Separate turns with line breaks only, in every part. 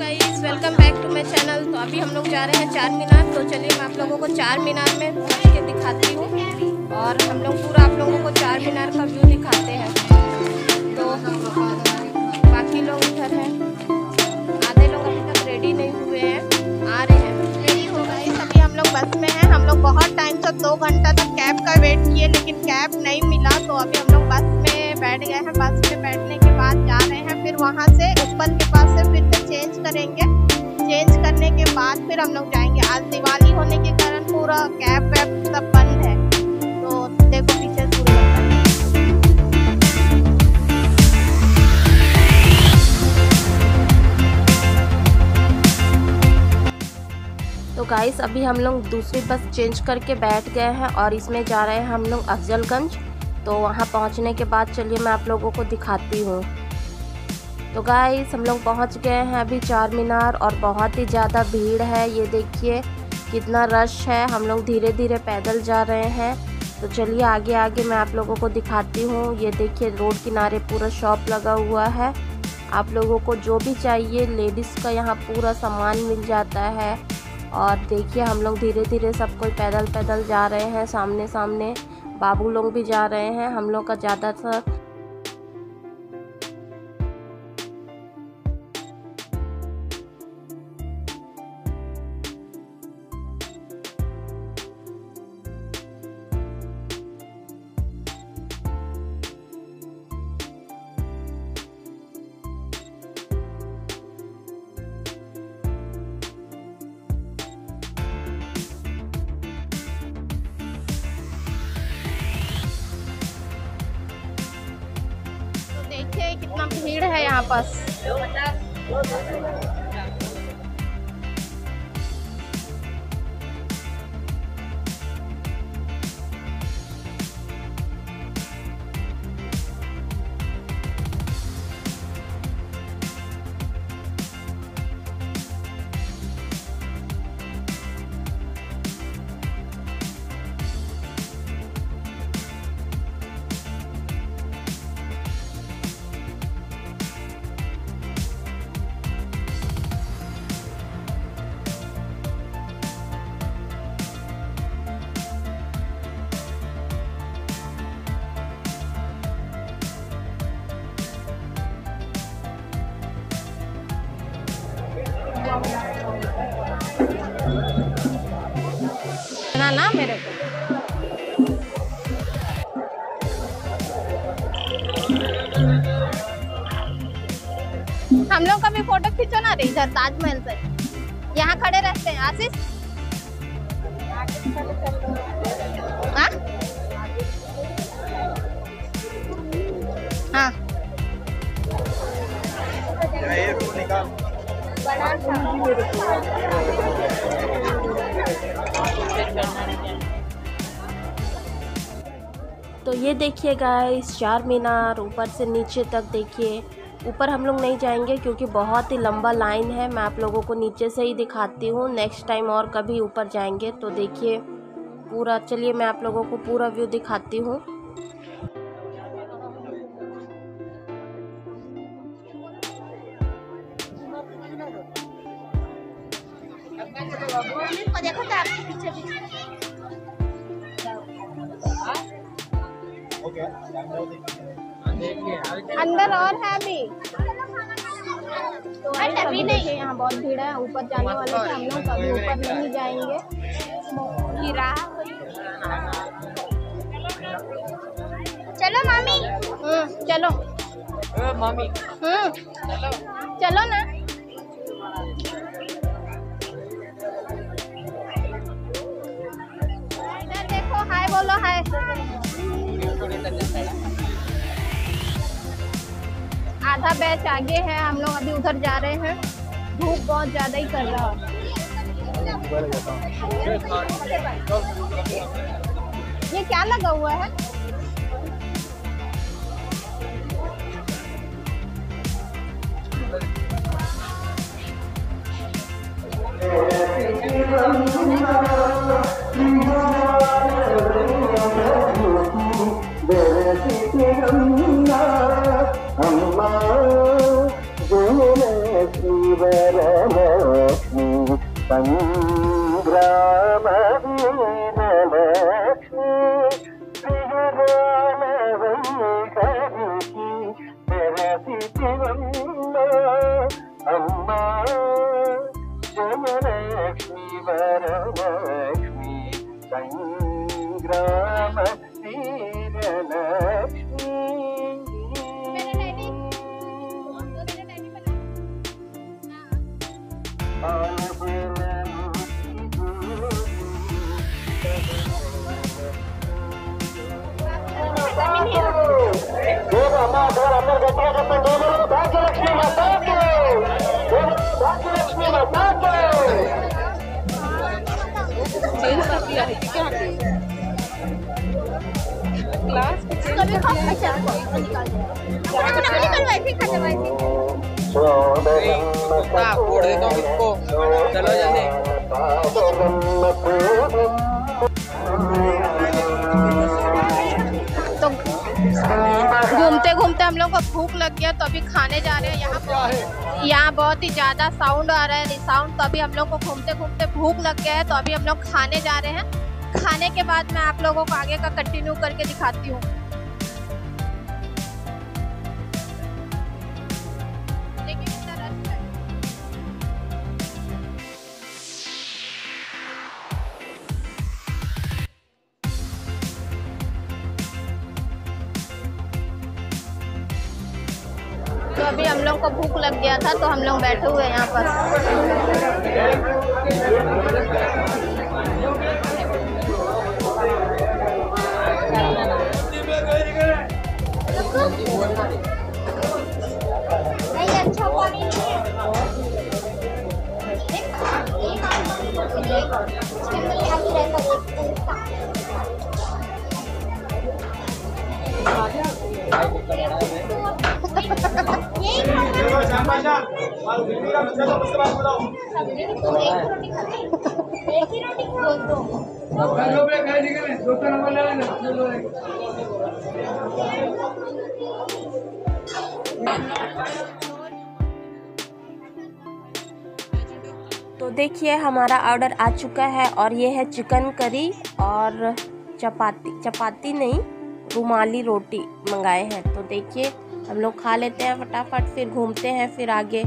Guys, welcome back to my channel. तो अभी हम लोग जा रहे हैं चार मीनार। तो चलिए मैं आप लोगों को चार मीनार में पहुंच के दिखाती हूँ और हम लोग पूरा आप लोगों को चार मीनार का व्यू दिखाते हैं। तो बाकी लोग इधर हैं, आधे लोग अभी तक रेडी नहीं हुए हैं, आ रहे हैं। रेडी हो गए। अभी हम लोग बस में हैं। हम लोग बहुत टाइम से 2 घंटा तक कैब का वेट किए, लेकिन कैब नहीं मिला। तो अभी हम लोग बस में बैठ गए हैं। बस में बैठने के बाद जा रहे हैं, फिर वहाँ से ऊपर के पास से फिर से चेंज करेंगे। चेंज करने के बाद फिर हम लोग जाएंगे। आज दिवाली होने के कारण पूरा कैब वैब सब बंद है। तो देखो पीछे तो गाइस, अभी हम लोग दूसरी बस चेंज करके बैठ गए हैं और इसमें जा रहे हैं हम लोग अफजलगंज। तो वहाँ पहुँचने के बाद चलिए मैं आप लोगों को दिखाती हूँ। तो गाइस, हम लोग पहुँच गए हैं अभी चार मीनार और बहुत ही ज़्यादा भीड़ है। ये देखिए कितना रश है। हम लोग धीरे धीरे पैदल जा रहे हैं। तो चलिए आगे आगे मैं आप लोगों को दिखाती हूँ। ये देखिए रोड किनारे पूरा शॉप लगा हुआ है। आप लोगों को जो भी चाहिए लेडीज़ का यहाँ पूरा सामान मिल जाता है। और देखिए हम लोग धीरे धीरे सब कोई पैदल पैदल जा रहे हैं। सामने सामने बाबू लोग भी जा रहे हैं। हम लोग का ज़्यादातर देखिए कितना भीड़ है यहाँ पास। ना मेरे को हम लोग का भी फोटो खींचो ना रे, इधर ताजमहल से यहाँ खड़े रहते हैं। आशीष हाँ हाँ तो ये देखिए गाइस चार मीनार ऊपर से नीचे तक। देखिए ऊपर हम लोग नहीं जाएंगे क्योंकि बहुत ही लंबा लाइन है। मैं आप लोगों को नीचे से ही दिखाती हूँ। नेक्स्ट टाइम और कभी ऊपर जाएंगे। तो देखिए पूरा, चलिए मैं आप लोगों को पूरा व्यू दिखाती हूँ। देखो तो आपके पीछे अंदर और है अभी तो अभी नहीं है। यहाँ बहुत भीड़ है। ऊपर जाने वाले थे हम लोग, कभी ऊपर नहीं जाएंगे। चलो मामी, चलो मामी, चलो ना। इधर देखो, हाय बोलो, हाय। आधा बैच आगे है, हम लोग अभी उधर जा रहे हैं। धूप बहुत ज्यादा ही कर रहा है। ये क्या लगा हुआ है?
श्रीवरलक्ष्मी संग्राम वीरलक्ष्मी श्रीवरलवैकरिकी जगदितिवम्ब अम्मा जयलक्ष्मी वरलक्ष्मी संग्राम वीरलक्ष्मी। भाग्यलक्ष्मी माता के, भाग्यलक्ष्मी माता के।
क्लास फोड़ देता हूँ इसको। चलो जल्दी।
तो घूमते घूमते हम लोग को भूख लग गया, तो अभी खाने जा रहे हैं। यहाँ बहुत ही ज़्यादा साउंड आ रहा है, साउंड। तो अभी हम लोग को घूमते घूमते भूख लग गया है, तो अभी हम लोग खाने जा रहे हैं। खाने के बाद मैं आप लोगों को आगे का कंटिन्यू करके दिखाती हूँ। तो अभी हम लोग को भूख लग गया था, तो हम लोग बैठे हुए हैं यहाँ पर। नहीं अच्छा पानी नहीं है। तो देखिए हमारा ऑर्डर आ चुका है, और ये है चिकन करी और चपाती नहीं, रुमाली रोटी मंगाए हैं। तो देखिए हम लोग खा लेते हैं फटाफट, फिर घूमते हैं फिर आगे।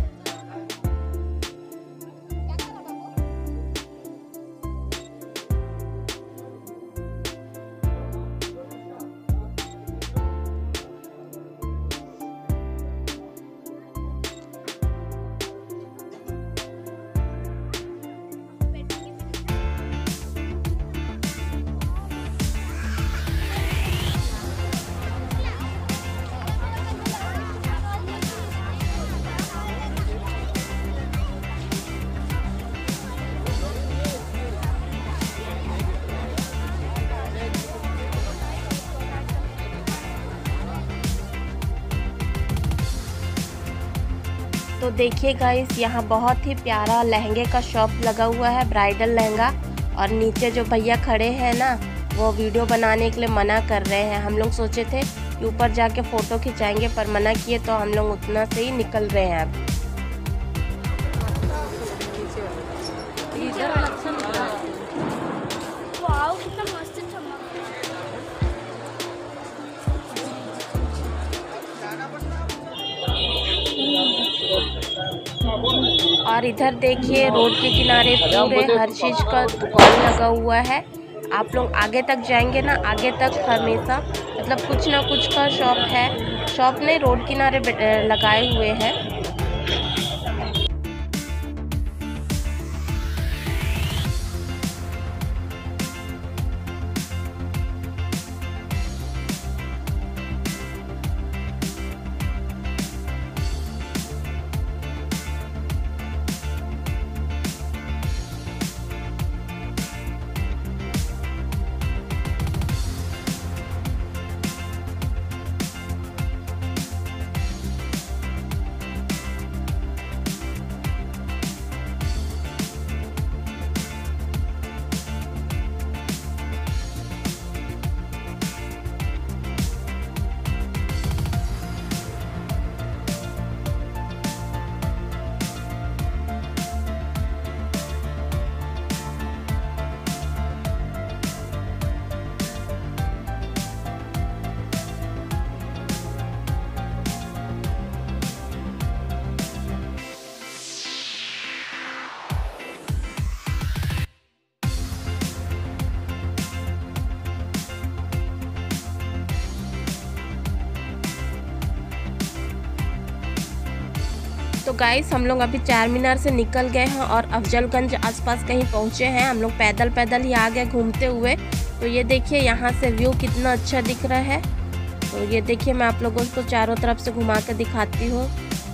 तो देखिए गाइस, यहाँ बहुत ही प्यारा लहंगे का शॉप लगा हुआ है, ब्राइडल लहंगा। और नीचे जो भैया खड़े हैं ना, वो वीडियो बनाने के लिए मना कर रहे हैं। हम लोग सोचे थे कि ऊपर जाके फ़ोटो खिंचाएंगे, पर मना किए, तो हम लोग उतना से ही निकल रहे हैं अब। और इधर देखिए रोड के किनारे पूरे हर चीज़ का दुकान लगा हुआ है। आप लोग आगे तक जाएंगे ना, आगे तक हमेशा मतलब कुछ ना कुछ का शॉप है। शॉप ने रोड किनारे लगाए हुए हैं। गाइस हम लोग अभी चार मीनार से निकल गए हैं और अफजलगंज आसपास कहीं पहुँचे हैं। हम लोग पैदल ही आ गए घूमते हुए। तो ये देखिए यहाँ से व्यू कितना अच्छा दिख रहा है। तो ये देखिए मैं आप लोगों को चारों तरफ से घुमा के दिखाती हूँ।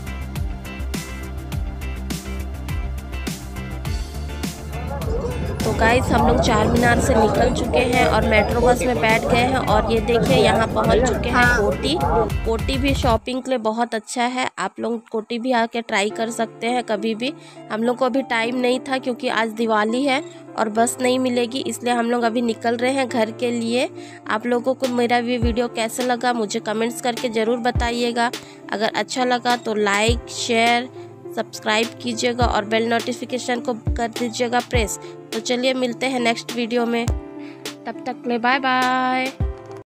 तो गाइस हम लोग चार मीनार से निकल चुके हैं और मेट्रो बस में बैठ गए हैं और ये देखिए यहाँ पहुँच चुके हैं कोटी। कोटी भी शॉपिंग के लिए बहुत अच्छा है, आप लोग कोटी भी आके ट्राई कर सकते हैं कभी भी। हम लोग को अभी टाइम नहीं था क्योंकि आज दिवाली है और बस नहीं मिलेगी, इसलिए हम लोग अभी निकल रहे हैं घर के लिए। आप लोगों को मेरा ये वीडियो कैसा लगा मुझे कमेंट्स करके ज़रूर बताइएगा। अगर अच्छा लगा तो लाइक शेयर सब्सक्राइब कीजिएगा और बेल नोटिफिकेशन को कर दीजिएगा प्रेस। तो चलिए मिलते हैं नेक्स्ट वीडियो में, तब तक के लिए बाय बाय।